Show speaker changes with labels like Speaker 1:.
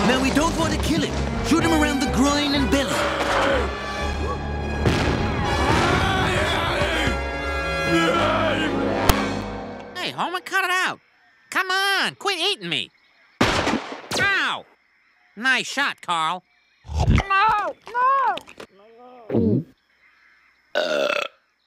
Speaker 1: Now, we don't want to kill him. Shoot him around the groin and belly.
Speaker 2: Hey, Homer, cut it out. Come on, quit eating me. Ow! Nice shot, Carl.
Speaker 3: No! No!